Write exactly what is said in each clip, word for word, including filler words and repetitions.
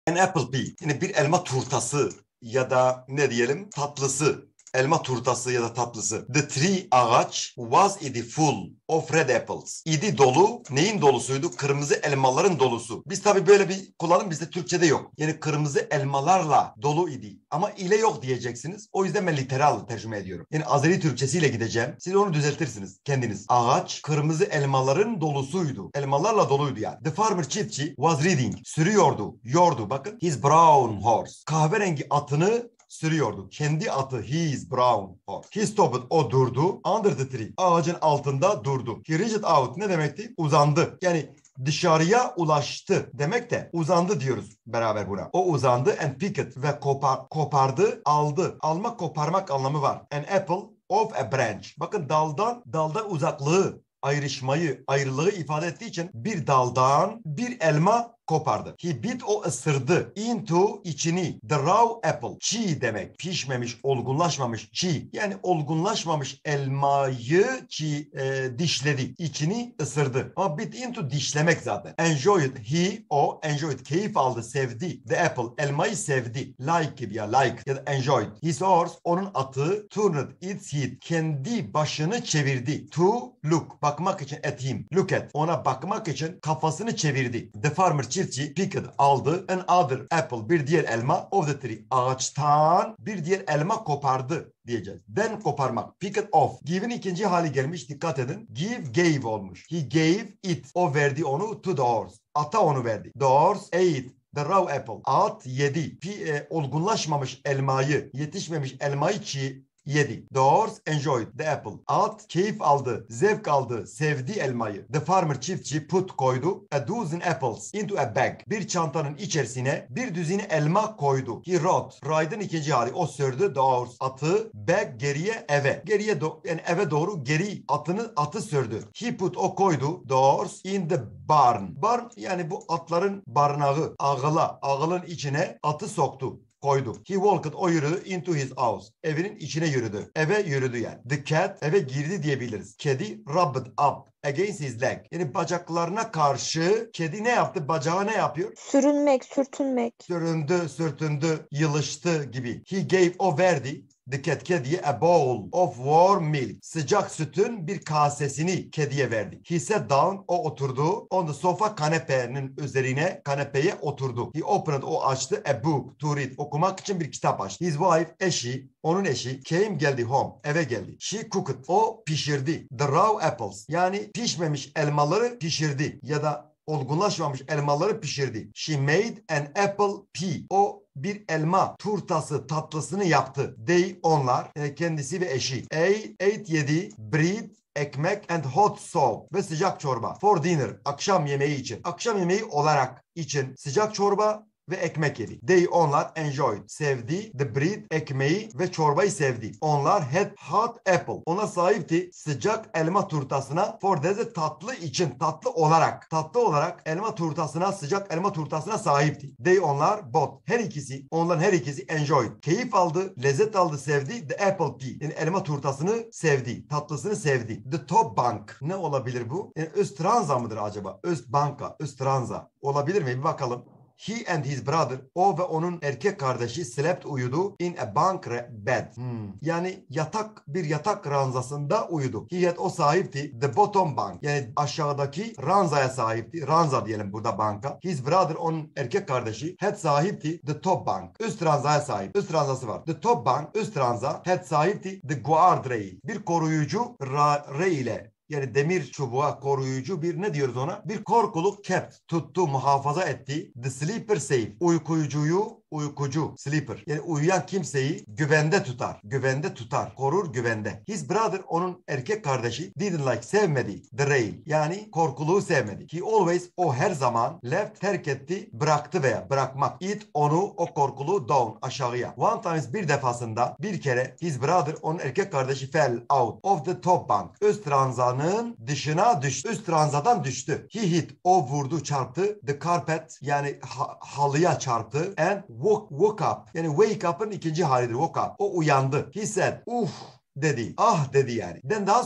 An apple pie. Yine bir elma turtası ya da ne diyelim tatlısı. Elma turtası ya da tatlısı. The tree ağaç was idi full of red apples. İdi dolu. Neyin dolusuydu? Kırmızı elmaların dolusu. Biz tabii böyle bir kullanım bizde Türkçe'de yok. Yani kırmızı elmalarla dolu idi. Ama ile yok diyeceksiniz. O yüzden ben literal tercüme ediyorum. Yani Azeri Türkçesiyle gideceğim. Siz onu düzeltirsiniz kendiniz. Ağaç kırmızı elmaların dolusuydu. Elmalarla doluydu yani. The farmer çiftçi was reading. Sürüyordu. Yordu. Bakın. His brown horse. Kahverengi atını sürüyordu. Kendi atı his brown horse. He stopped. O durdu. Under the tree. Ağacın altında durdu. He reached out. Ne demekti? Uzandı. Yani dışarıya ulaştı demek de uzandı diyoruz beraber buna. O uzandı and picked ve kopar, kopardı, aldı. Almak, koparmak anlamı var. An apple of a branch. Bakın daldan, daldan uzaklığı, ayrışmayı, ayrılığı ifade ettiği için bir daldan bir elma kopardı. He bit o ısırdı. Into içini. The raw apple. Çiğ demek. Pişmemiş, olgunlaşmamış çiğ. Yani olgunlaşmamış elmayı çiğ e, dişledi. İçini ısırdı. Ama bit into dişlemek zaten. Enjoyed. He o enjoyed. Keyif aldı, sevdi. The apple. Elmayı sevdi. Like gibi ya like ya da enjoyed. His horse. Onun atı turned its head. Kendi başını çevirdi. To look. Bakmak için at him. Look at. Ona bakmak için kafasını çevirdi. The farmer çiftçi picked aldı another apple bir diğer elma of the tree ağaçtan bir diğer elma kopardı diyeceğiz. Then koparmak. Picked off. Give'in ikinci hali gelmiş. Dikkat edin. Give gave olmuş. He gave it. O verdi onu to the horse. Ata onu verdi. The horse ate the raw apple. At yedi. Pi, e, olgunlaşmamış elmayı, yetişmemiş elmayı çiğ yedi. The horse enjoyed the apple. At keyif aldı, zevk aldı, sevdi elmayı. The farmer çiftçi put koydu a dozen apples into a bag. Bir çantanın içerisine bir düzine elma koydu. He rode. Ride'ın ikinci hali. O sürdü. The horse. Atı back geriye eve. Geriye do- yani eve doğru geri atını atı sürdü. He put o koydu. The horse in the barn. Barn yani bu atların barınağı. Ağıla. Ağılın içine atı soktu. Koydu. He walked o yürüdü into his house. Evinin içine yürüdü. Eve yürüdü yani. The cat eve girdi diyebiliriz. Kedi rubbed up against his leg. Yani bacaklarına karşı kedi ne yaptı? Bacağı ne yapıyor? Sürünmek, sürtünmek. Süründü, sürtündü, yılıştı gibi. He gave o verdi. The cat kediye a bowl of warm milk. Sıcak sütün bir kasesini kediye verdi. He sat down. O oturdu. On the sofa kanepenin üzerine kanepeye oturdu. He opened. O açtı. A book to read. Okumak için bir kitap açtı. His wife eşi. Onun eşi came geldi home. Eve geldi. She cooked. O pişirdi. The raw apples. Yani pişmemiş elmaları pişirdi. Ya da olgunlaşmamış elmaları pişirdi. She made an apple pie. O bir elma turtası tatlısını yaptı. They onlar kendisi ve eşi. A ate yedi bread ekmek and hot soup ve sıcak çorba. For dinner akşam yemeği için. Akşam yemeği olarak için sıcak çorba ve ekmek yedi. They onlar enjoyed sevdi the bread ekmeği ve çorbayı sevdi. Onlar had hot apple ona sahipti sıcak elma turtasına for dessert tatlı için tatlı olarak tatlı olarak elma turtasına sıcak elma turtasına sahipti. They onlar both her ikisi onların her ikisi enjoyed keyif aldı lezzet aldı sevdi the apple pie yani elma turtasını sevdi tatlısını sevdi. The top bank ne olabilir bu? Yani Östranza mıdır acaba? Östbanka Östranza olabilir mi? Bir bakalım. He and his brother, o ve onun erkek kardeşi slept uyudu in a bunk bed. Hmm. Yani yatak bir yatak ranzasında uyudu. He had o sahipti the bottom bunk. Yani aşağıdaki ranzaya sahipti. Ranza diyelim burada banka. His brother onun erkek kardeşi had sahipti the top bunk. Üst ranzaya sahip. Üst ranzası var. The top bunk üst ranza had sahipti the guard rail. Bir koruyucu rail ile yani demir çubuğa koruyucu bir ne diyoruz ona? Bir korkuluk kept, tuttu, muhafaza etti. The sleeper safe. Uykucuyu uykucu, sleeper. Yani uyuyan kimseyi güvende tutar. Güvende tutar. Korur güvende. His brother onun erkek kardeşi didn't like sevmedi. The rail. Yani korkuluğu sevmedi. He always o her zaman left terk etti, bıraktı veya bırakmak. It onu o korkuluğu down aşağıya. One times bir defasında bir kere his brother onun erkek kardeşi fell out of the top bunk. Üst ranzanın dışına düştü. Üst ranzadan düştü. He hit o vurdu çarptı. The carpet yani ha halıya çarptı. And woke, woke up. Yani wake up'ın ikinci halidir woke up. O uyandı. He said, uff dedi. Ah dedi yani. Den daha sonra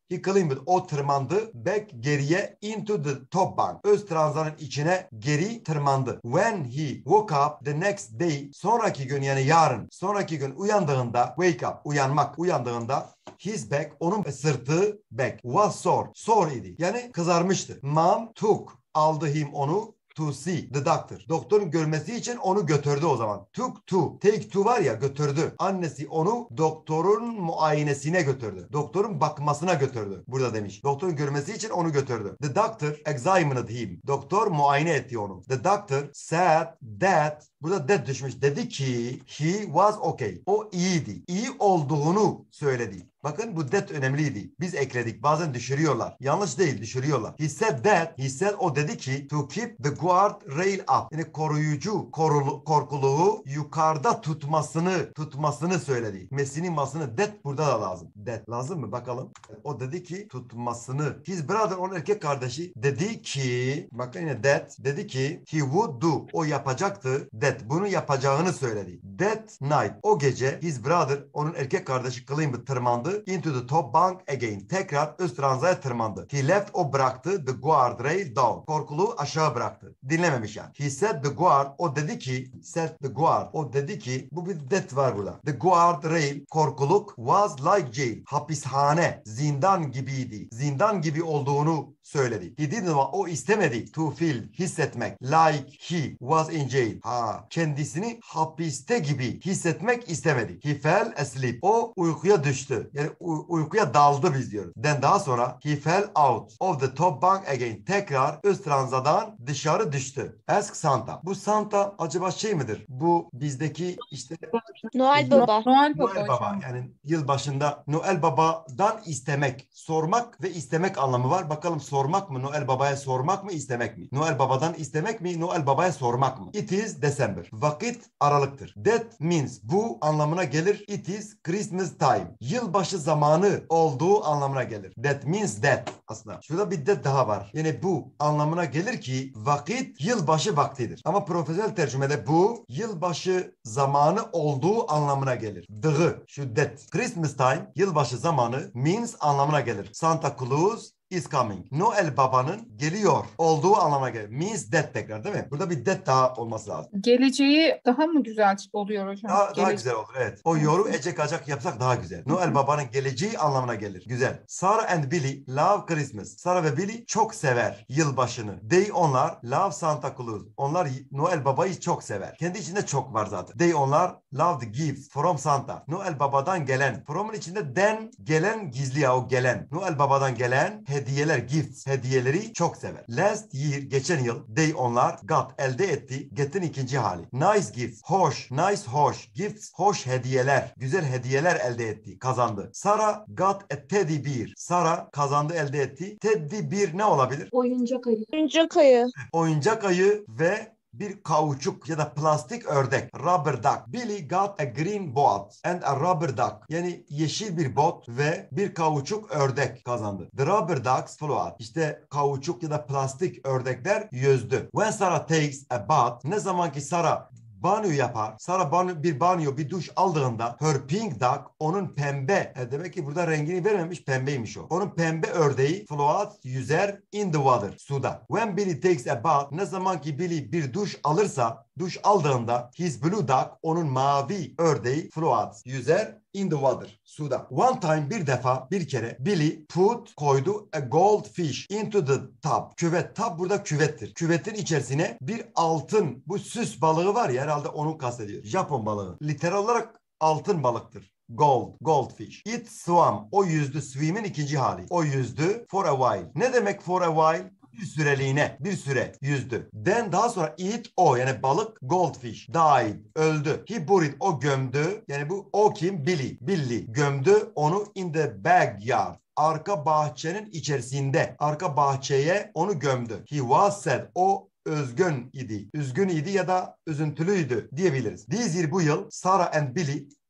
He climbed. O tırmandı. Back geriye into the top bunk. Öz transanın içine geri tırmandı. When he woke up the next day. Sonraki gün yani yarın. Sonraki gün uyandığında wake up uyanmak uyandığında his back onun sırtı back was sore. Sore idi. Yani kızarmıştı. Mom took aldı him onu to see the doctor. Doktorun görmesi için onu götürdü o zaman. Took to. Take to var ya götürdü. Annesi onu doktorun muayenesine götürdü. Doktorun bakmasına götürdü. Burada demiş. Doktorun görmesi için onu götürdü. The doctor examined him. Doktor muayene etti onu. The doctor said that burada that düşmüş. Dedi ki he was okay. O iyiydi. İyi olduğunu söyledi. Bakın bu that önemliydi. Biz ekledik. Bazen düşürüyorlar. Yanlış değil, düşürüyorlar. He said that. He said o dedi ki to keep the guard rail up. Yani koruyucu korulu, korkuluğu yukarıda tutmasını tutmasını söyledi. Mesinin masını that burada da lazım. That lazım mı? Bakalım. O dedi ki tutmasını. His brother onun erkek kardeşi dedi ki bakın yine that dedi ki he would do. O yapacaktı. That. Bunu yapacağını söyledi. That night. O gece his brother onun erkek kardeşi climbed tırmandı. Into the top bunk again. Tekrar üst ranzaya tırmandı. He left o bıraktı the guard rail down. Korkuluğu aşağı bıraktı. Dinlememiş yani. He said the guard o dedi ki said the guard o dedi ki bu bir that var burada. The guard rail korkuluk was like jail. Hapishane zindan gibiydi. Zindan gibi olduğunu söyledi. He didn't want, o istemedi to feel hissetmek like he was in jail. Ha kendisini hapiste gibi hissetmek istemedi. He fell asleep. O uykuya düştü. Yani u- uykuya daldı biz diyoruz. Then daha sonra he fell out of the top bunk again. Tekrar üst ranzadan dışarı düştü. Ask Santa. Bu Santa acaba şey midir? Bu bizdeki işte Noel Baba. Noel Baba Noel Baba hocam. yani yılbaşında Noel Baba'dan istemek, sormak ve istemek anlamı var. Bakalım sormak mı? Noel Baba'ya sormak mı, istemek mi? Noel Baba'dan istemek mi, Noel Baba'ya sormak mı? It is December. Vakit aralıktır. That means bu anlamına gelir. It is Christmas time. Yılbaşı zamanı olduğu anlamına gelir. That means that aslında. Şurada bir that daha var. Yani bu anlamına gelir ki vakit yılbaşı vaktidir. Ama profesyonel tercümede bu yılbaşı zamanı olduğu anlamına gelir. Dığı şu that. Christmas time yılbaşı zamanı means anlamına gelir. Santa Claus is coming. Noel Baba'nın geliyor olduğu anlamına gelir. Means that tekrar değil mi? Burada bir that daha olması lazım. Geleceği daha mı güzel oluyor hocam? Daha, daha Gelece- güzel olur evet. O yoru ecek acak yapsak daha güzel. Noel Baba'nın geleceği anlamına gelir. Güzel. Sarah and Billy love Christmas. Sarah ve Billy çok sever yılbaşını. They onlar love Santa Claus. Onlar Noel Baba'yı çok sever. Kendi içinde çok var zaten. They onlar love the gifts from Santa. Noel Baba'dan gelen. From'un içinde den gelen gizli ya o gelen. Noel Baba'dan gelen hediyeler, gifts, hediyeleri çok sever. Last year, geçen yıl, they onlar got, elde etti, get'in ikinci hali. Nice gifts, hoş, nice, hoş, gifts, hoş hediyeler, güzel hediyeler elde etti, kazandı. Sarah got a teddy bear. Sarah kazandı, elde etti. Teddy bear ne olabilir? Oyuncak ayı. Oyuncak ayı. Oyuncak ayı ve bir kauçuk ya da plastik ördek. Rubber duck. Billy got a green boat and a rubber duck. Yani yeşil bir bot ve bir kauçuk ördek kazandı. The rubber ducks flew out. İşte kauçuk ya da plastik ördekler yüzdü. When Sarah takes a bath. Ne zaman ki Sarah banyo yapar. Sarah banyo, bir banyo, bir duş aldığında her pink duck, onun pembe, e demek ki burada rengini vermemiş, pembeymiş o. Onun pembe ördeği float, yüzer in the water, suda. When Billy takes a bath, ne zaman ki Billy bir duş alırsa, duş aldığında his blue duck, onun mavi ördeği float, yüzer in the water, suda. One time, bir defa, bir kere Billy put, koydu a goldfish into the tub. Küvet, tub burada küvettir. Küvetin içerisine bir altın, bu süs balığı var ya, herhalde onu kastediyor. Japon balığı. Literal olarak altın balıktır. Gold, goldfish. It swam. O yüzdü. Swim'in ikinci hali. O yüzdü for a while. Ne demek for a while? Bir süreliğine, bir süre yüzdü. Then daha sonra it o yani balık goldfish died, öldü. He buried o gömdü. Yani bu o kim? Billy. Billy gömdü onu in the backyard. Arka bahçenin içerisinde. Arka bahçeye onu gömdü. He was sad. O üzgün idi. Üzgün idi ya da üzüntülüydü diyebiliriz. This year bu yıl Sarah and Billy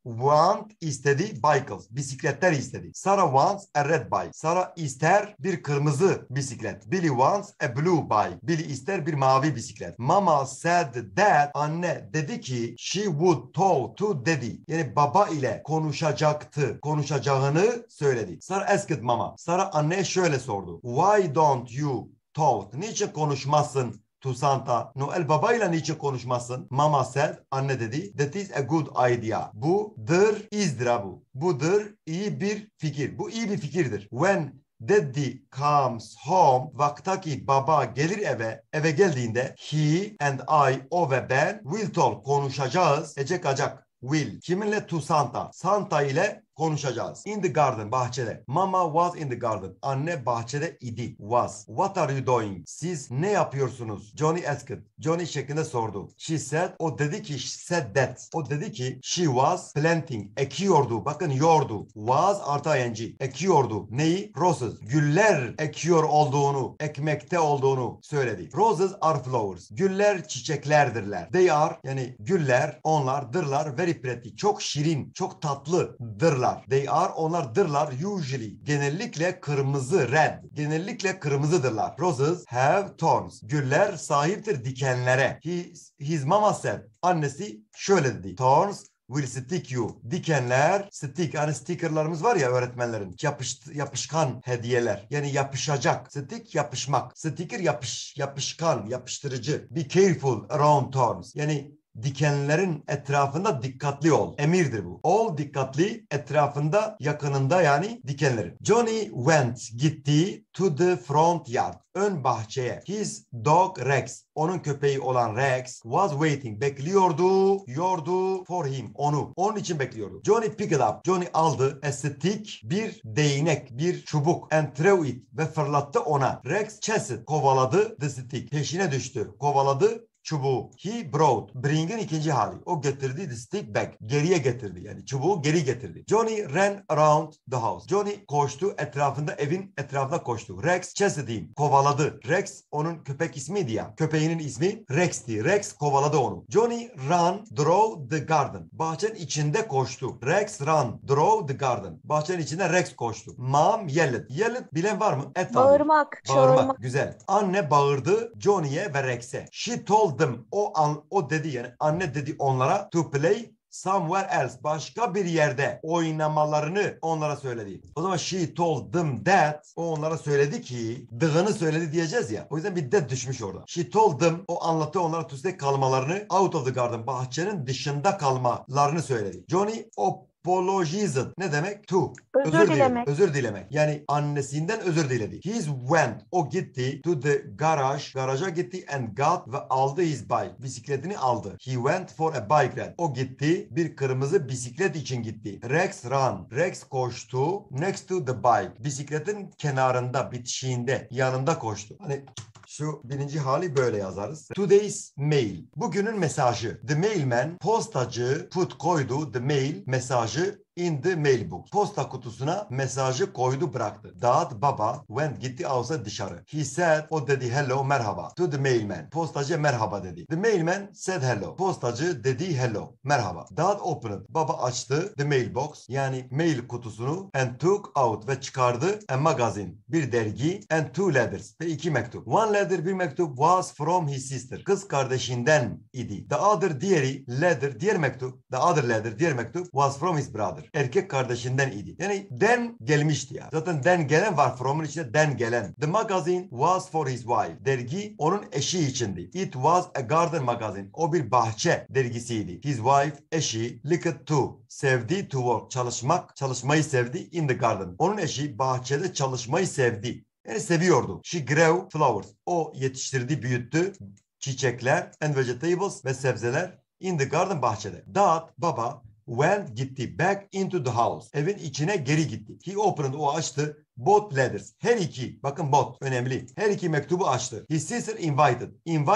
want istedi bicycles. Bisikletler istedi. Sarah wants a red bike. Sarah ister bir kırmızı bisiklet. Billy wants a blue bike. Billy ister bir mavi bisiklet. Mama said that, anne dedi ki she would talk to daddy. Yani baba ile konuşacaktı. Konuşacağını söyledi. Sarah asked mama. Sarah anneye şöyle sordu. Why don't you talk? Niçin konuşmazsın to Santa? Noel babayla niçin konuşmazsın? Mama said, anne dedi. That is a good idea. Budur, izdira bu. Budur, iyi bir fikir. Bu iyi bir fikirdir. When Daddy comes home, vaktaki baba gelir eve, eve geldiğinde he and I, o ve ben will talk, konuşacağız. Ecek acak. Will. Kiminle? To Santa. Santa ile konuşacağız. In the garden, bahçede. Mama was in the garden. Anne bahçede idi. Was. What are you doing? Siz ne yapıyorsunuz? Johnny asked. Johnny şeklinde sordu. She said. O dedi ki, she said that. O dedi ki she was planting. Ekiyordu. Bakın yordu. Was artı ing. Ekiyordu. Neyi? Roses. Güller ekiyor olduğunu, ekmekte olduğunu söyledi. Roses are flowers. Güller çiçeklerdirler. They are, yani güller, onlardırlar. Very pretty. Çok şirin, çok tatlıdırlar. They are, onlardırlar. Usually, genellikle kırmızı, red. Genellikle kırmızıdırlar. Roses have thorns. Güller sahiptir dikenlere. His, his mama said. Annesi şöyle dedi. Thorns will stick you. Dikenler stick. Hani stickerlarımız var ya öğretmenlerin. Yapış, yapışkan hediyeler. Yani yapışacak. Stick yapışmak. Sticker yapış, yapışkan, yapıştırıcı. Be careful around thorns. Yani dikenlerin etrafında dikkatli ol. Emirdir bu. Ol dikkatli, etrafında, yakınında yani dikenlerin. Johnny went, gitti to the front yard. Ön bahçeye. His dog Rex. Onun köpeği olan Rex was waiting. Bekliyordu, yordu for him. Onu. Onun için bekliyordu. Johnny picked up. Johnny aldı a stick, bir değnek, bir çubuk and threw it ve fırlattı ona. Rex chased, kovaladı the stick. Peşine düştü. Kovaladı çubuğu. He brought. Bring'in ikinci hali. O getirdi the stick back. Geriye getirdi. Yani çubuğu geri getirdi. Johnny ran around the house. Johnny koştu. Etrafında, evin etrafında koştu. Rex chased him. Kovaladı. Rex onun köpek ismiydi ya. Köpeğinin ismi Rex'ti. Rex kovaladı onu. Johnny ran through the garden. Bahçenin içinde koştu. Rex ran through the garden. Bahçenin içinde Rex koştu. Mom yelled. Yelled bilen var mı? Et Bağırmak, Bağırmak. çağırmak. Güzel. Anne bağırdı Johnny'ye ve Rex'e. She told them. O an, o dedi yani anne dedi onlara to play somewhere else. Başka bir yerde oynamalarını onlara söyledi. O zaman she told them that. O onlara söyledi ki, dığını söyledi diyeceğiz ya. O yüzden bir that düşmüş orada. She told them. O anlattı onlara to stay kalmalarını, out of the garden. Bahçenin dışında kalmalarını söyledi. Johnny o apologized. Ne demek? To. Özür Özür dilemek. dilemek. Özür dilemek. Yani annesinden özür diledi. He went. O gitti to the garage. Garaja gitti and got ve aldı his bike. Bisikletini aldı. He went for a bike ride. O gitti. Bir kırmızı bisiklet için gitti. Rex ran. Rex koştu. Next to the bike. Bisikletin kenarında, bitişiğinde, yanında koştu. Hani şu birinci hali böyle yazarız. Today's mail. Bugünün mesajı. The mailman, postacı, put koydu. The mail, mesajı in the mailbox. Posta kutusuna mesajı koydu, bıraktı. Dad baba went, gitti outside, dışarı. He said, o dedi hello, merhaba. To the mailman. Postacı merhaba dedi. The mailman said hello. Postacı dedi hello, merhaba. Dad opened. Baba açtı the mailbox, yani mail kutusunu and took out ve çıkardı a magazine, bir dergi and two letters ve iki mektup. One letter, bir mektup was from his sister. Kız kardeşinden idi. The other, diğeri, letter, diğer mektup. The other letter, diğer mektup was from his brother. Erkek kardeşinden idi. Yani den gelmişti ya. Zaten den gelen var. From'un içinde den gelen. The magazine was for his wife. Dergi onun eşi içindi. It was a garden magazine. O bir bahçe dergisiydi. His wife, eşi, liked to. Sevdi to work. Çalışmak, çalışmayı sevdi in the garden. Onun eşi bahçede çalışmayı sevdi. Yani seviyordu. She grew flowers. O yetiştirdi, büyüttü çiçekler and vegetables ve sebzeler in the garden, bahçede. Dad, baba, went, gitti, back into the house. Evin içine geri gitti. He opened, o açtı. Both letters. Her iki, bakın both önemli. Her iki mektubu açtı. His sister invited. Invite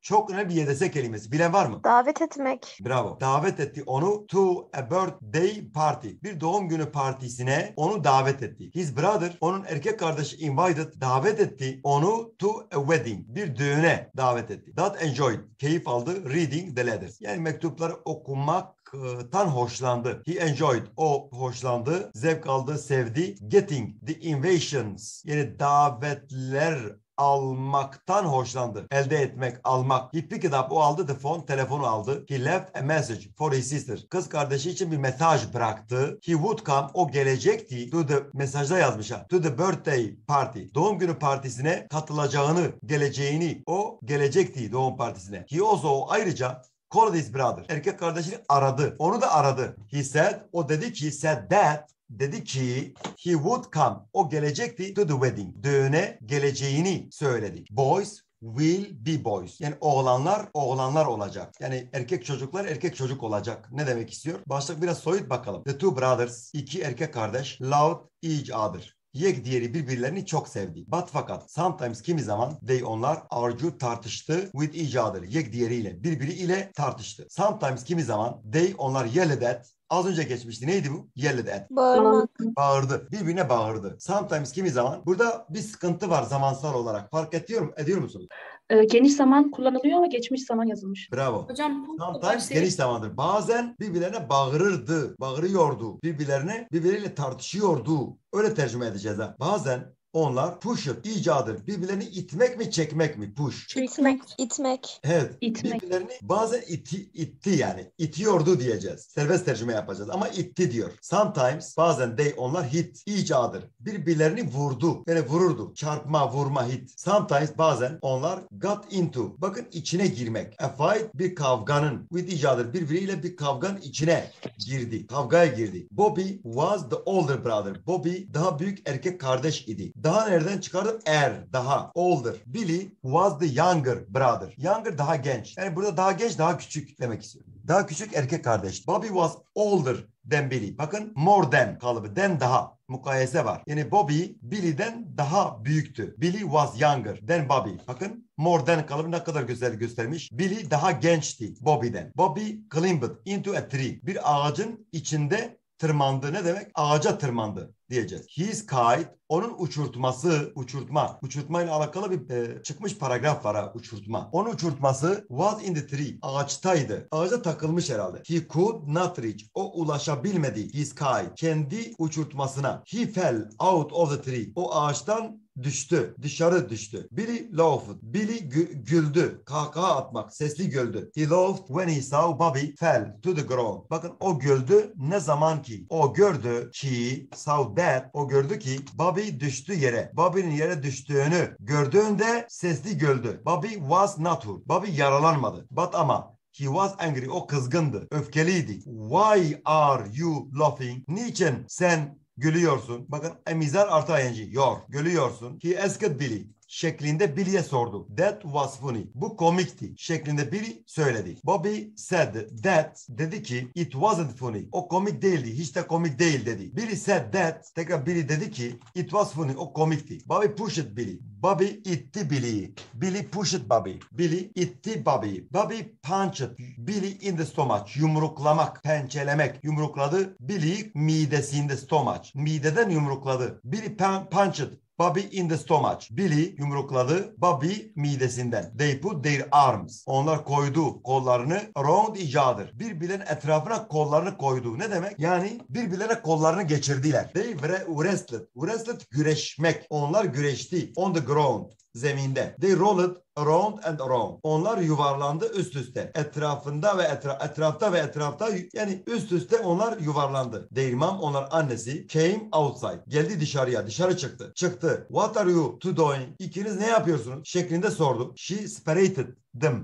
Çok önemli bir Y D S kelimesi. Bilen var mı? Davet etmek. Bravo. Davet etti onu to a birthday party. Bir doğum günü partisine onu davet etti. His brother, onun erkek kardeşi invited, davet etti onu to a wedding. Bir düğüne davet etti. That enjoyed, keyif aldı reading the letters. Yani mektupları okumaktan hoşlandı. He enjoyed, o hoşlandı, zevk aldı, sevdi. Getting the invitations, yani davetler almaktan hoşlandı. Elde etmek, almak. He picked up, o aldı the phone, telefonu aldı. He left a message for his sister. Kız kardeşi için bir mesaj bıraktı. He would come, o gelecekti. To the, mesajda yazmış ha. To the birthday party. Doğum günü partisine katılacağını, geleceğini, o gelecekti doğum partisine. He also, ayrıca called his brother. Erkek kardeşini aradı. Onu da aradı. He said, o dedi ki, said that, dedi ki he would come, o gelecekti to the wedding, düğüne geleceğini söyledi. Boys will be boys. Yani oğlanlar oğlanlar olacak. Yani erkek çocuklar erkek çocuk olacak. Ne demek istiyor? Başlık biraz soyut bakalım. The two brothers, iki erkek kardeş, loved each other. Yek diğeri birbirlerini çok sevdi. But fakat sometimes, kimi zaman, they, onlar, argue, tartıştı with each other. Yek diğeriyle, birbiriyle tartıştı. Sometimes, kimi zaman, they, onlar yelled at. Az önce geçmişti. Neydi bu? Yelled at. Bağırmak. Bağırdı. Birbirine bağırdı. Sometimes, kimi zaman. Burada bir sıkıntı var zamansal olarak. Fark ediyor, ediyor musunuz? Ee, geniş zaman kullanılıyor ama geçmiş zaman yazılmış. Bravo. Hocam bu Sometimes geniş zamandır. Bazen birbirlerine bağırırdı, bağırıyordu. Birbirlerine, birbirleriyle tartışıyordu. Öyle tercüme edeceğiz ha. Bazen onlar push it, icadır. Birbirlerini itmek mi, çekmek mi? Push. İtmek. İtmek. Evet. İtmek. Birbirlerini bazen iti, itti yani. İtiyordu diyeceğiz. Serbest tercüme yapacağız ama itti diyor. Sometimes, bazen they, onlar hit, icadır. Birbirlerini vurdu. Yani vururdu. Çarpma, vurma, hit. Sometimes, bazen onlar got into. Bakın, içine girmek. A fight, bir kavganın. With icadır. Birbiriyle bir kavganın içine girdi. Kavgaya girdi. Bobby was the older brother. Bobby daha büyük erkek kardeş idi. Daha nereden çıkardım? Er, daha. Older. Billy was the younger brother. Younger, daha genç. Yani burada daha genç, daha küçük demek istiyorum. Daha küçük erkek kardeş. Bobby was older than Billy. Bakın, more than kalıbı. Than, daha. Mukayese var. Yani Bobby Billy'den daha büyüktü. Billy was younger than Bobby. Bakın, more than kalıbı ne kadar güzel göstermiş. Billy daha gençti Bobby'den. Bobby climbed into a tree. Bir ağacın içinde tırmandı. Ne demek? Ağaca tırmandı diyeceğiz. His kite, onun uçurtması, uçurtma. Uçurtmayla alakalı bir e, çıkmış paragraf var ha, uçurtma. Onun uçurtması was in the tree. Ağaçtaydı. Ağaca takılmış herhalde. He could not reach. O ulaşabilmedi. His kite. Kendi uçurtmasına. He fell out of the tree. O ağaçtan düştü. Dışarı düştü. Billy laughed. Billy gü- güldü. Kahkaha atmak. Sesli güldü. He laughed when he saw Bobby fell to the ground. Bakın, o güldü ne zaman ki. O gördü ki, saw that, o gördü ki Bobby düştü yere. Bobby'nin yere düştüğünü gördüğünde sesli güldü. Bobby was not hurt. Bobby yaralanmadı. But ama he was angry. O kızgındı. Öfkeliydi. Why are you laughing? Niçin sen gülüyorsun? Bakın, emizar artı ing. Yor. Gülüyorsun. He asked Billy. Şeklinde Billy'e sordu. That was funny. Bu komikti. Şeklinde Billy söyledi. Bobby said that. Dedi ki it wasn't funny. O komik değildi. Hiç de komik değil dedi. Billy said that. Tekrar Billy dedi ki it was funny. O komikti. Bobby pushed Billy. Bobby itti Billy'yi. Billy pushed Bobby. Billy itti Bobby'yi. Bobby punched Billy in the stomach. Yumruklamak, pençelemek. Yumrukladı Billy'yi midesinde, stomach. Mideden yumrukladı. Billy pun- punched Bobby in the stomach. Billy yumrukladı Bobby midesinden. They put their arms. Onlar koydu kollarını around each other. Birbirlerinin etrafına kollarını koydu. Ne demek? Yani birbirlerine kollarını geçirdiler. They wrestled. Wrestled, güreşmek. Onlar güreşti. On the ground. Zeminde. They rolled around and around. Onlar yuvarlandı üst üste. Etrafında ve etra etrafta ve etrafta, yani üst üste onlar yuvarlandı. Their mom, onlar annesi, came outside. Geldi dışarıya. Dışarı çıktı. Çıktı. What are you two doing? İkiniz ne yapıyorsunuz? Şeklinde sordu. She separated them.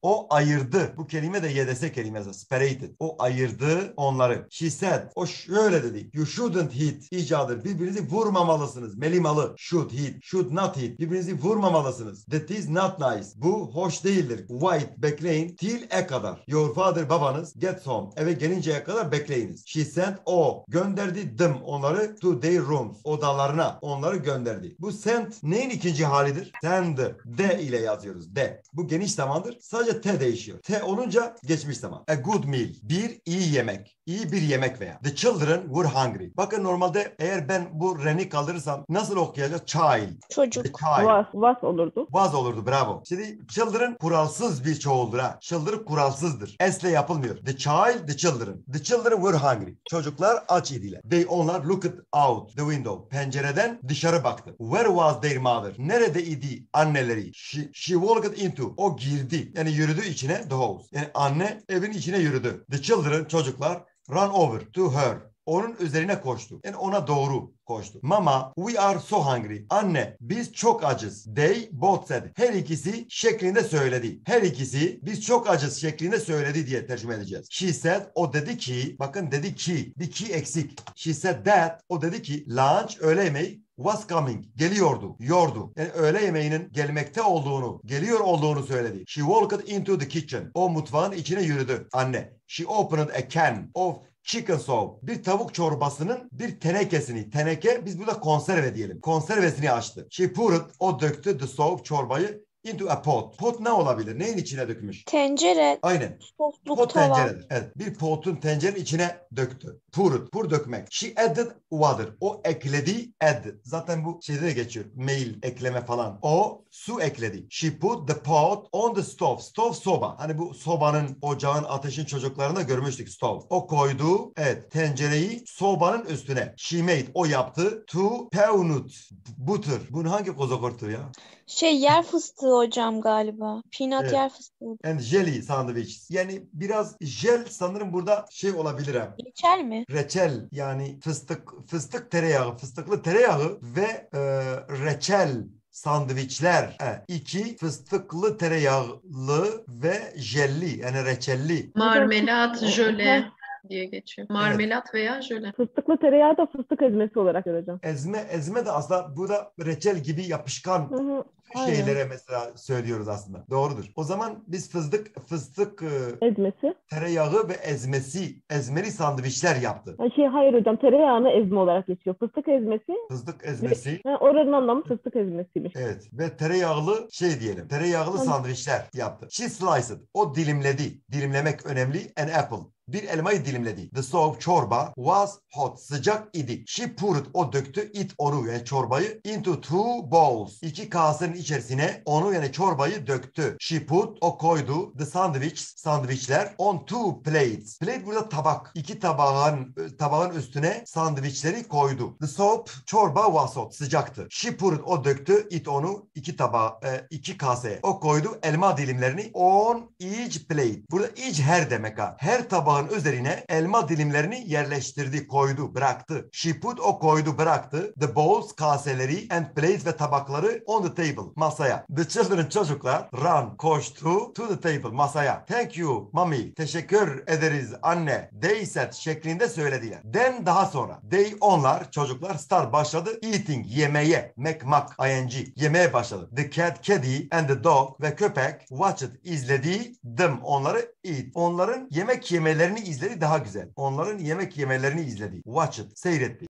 O ayırdı. Bu kelime de yedese kelimesi. Separated. O ayırdı onları. She said. O şöyle dedi. You shouldn't hit. İcadır. Birbirinizi vurmamalısınız. Melimalı. Should hit. Should not hit. Birbirinizi vurmamalısınız. That is not nice. Bu hoş değildir. Wait. Bekleyin. Till e kadar. Your father babanız gets home. Eve gelinceye kadar bekleyiniz. She sent. O gönderdi them onları to their rooms. Odalarına onları gönderdi. Bu sent neyin ikinci halidir? Send. De ile yazıyoruz. De. Bu geniş zamandır. Sadece te değişiyor. Te olunca geçmiş zaman. A good meal. Bir iyi yemek. İyi bir yemek veya. The children were hungry. Bakın normalde eğer ben bu reni kaldırırsam nasıl okuyacağız? Child. Çocuk. The child. Was, was olurdu. Was olurdu, bravo. Şimdi children kuralsız bir çoğuldur ha. Children kuralsızdır. S'le yapılmıyor. The child, the children. The children were hungry. Çocuklar aç idiler. They onlar looked out the window. Pencereden dışarı baktı. Where was their mother? Nerede idi anneleri? She, she walked into. O girdi. Yani yürüdü içine, the house. Yani anne evin içine yürüdü. The children, çocuklar run over to her. Onun üzerine koştu. Yani ona doğru koştu. Mama, we are so hungry. Anne, biz çok acız. They both said. Her ikisi şeklinde söyledi. Her ikisi biz çok acız şeklinde söyledi diye tercüme edeceğiz. She said, o dedi ki, bakın dedi ki, bir ki eksik. She said that, o dedi ki, lunch, öğle yemeği was coming. Geliyordu. Yordu. Yani öğle yemeğinin gelmekte olduğunu, geliyor olduğunu söyledi. She walked into the kitchen. O mutfağın içine yürüdü. Anne. She opened a can of chicken soup. Bir tavuk çorbasının bir tenekesini. Teneke biz burada konserve diyelim. Konservesini açtı. She poured. O döktü the soup çorbayı into a pot. Pot ne olabilir? Neyin içine dökmüş? Tencere. Aynen. Sosluk Pot tava. tenceredir. Evet. Bir potun tencerenin içine döktü. Poured. Pour dökmek. She added water. O ekledi. Added. Zaten bu şeyde de geçiyor. Mail ekleme falan. O su ekledi. She put the pot on the stove. Stove soba. Hani bu sobanın, ocağın, ateşin çocuklarında görmüştük stove. O koydu. Evet. Tencereyi sobanın üstüne. She made. O yaptı. Two peanut butter. Bunu hangi kozokortu ya? Şey yer fıstığı hocam galiba. Peanut Evet. yer fıstığı. And jelly sandwich. Yani biraz jel sanırım burada şey olabilir ha. Reçel mi? Reçel yani fıstık fıstık tereyağı, fıstıklı tereyağı ve e, reçel sandviçler. E, iki fıstıklı tereyağlı ve jelli yani reçelli. Marmelat, Hocam, jöle diye geçiyor. Marmelat veya jöle. Fıstıklı tereyağı da fıstık ezmesi olarak göreceğim. Ezme ezme de aslında bu da reçel gibi yapışkan Hı hı. Aynen. şeylere mesela söylüyoruz aslında. Doğrudur. O zaman biz fıstık fıstık e, Ezmesi. tereyağı ve ezmesi, ezmeli sandviçler yaptı. Ha, şey hayır hocam, tereyağını ezme olarak geçiyor. Fıstık ezmesi. Fıstık ezmesi. Ha, oranın anlamı fıstık ezmesiymiş. Evet ve tereyağlı şey diyelim. Tereyağlı Tamam. sandviçler yaptı. She sliced. O dilimledi. Dilimlemek önemli. An apple. Bir elmayı dilimledi. The soup çorba was hot. Sıcak idi. She poured. O döktü. It onu yani çorbayı into two bowls. İki kasenin içerisine onu yani çorbayı döktü. She put. O koydu. The sandwich. Sandviçler on two plates. Plate burada tabak. İki tabağın tabağın üstüne sandviçleri koydu. The soup çorba was hot. Sıcaktı. She poured. O döktü. It onu iki tabağa e, iki kaseye. O koydu elma dilimlerini on each plate. Burada each her demek ha. Her tabağa üzerine elma dilimlerini yerleştirdi, koydu, bıraktı. She put o koydu, bıraktı. The bowls kaseleri and plates ve tabakları on the table masaya. The children çocuklar run koştu to the table masaya. Thank you mommy. Teşekkür ederiz anne. They said şeklinde söylediler. Then daha sonra they onlar çocuklar start başladı eating yemeye. Make mak ing yemeye başladı. The cat kedi and the dog ve köpek watched izledi them onları eat. Onların yemek yemelerini izledi daha güzel. Onların yemek yemelerini izledi. Watch it. Seyretti.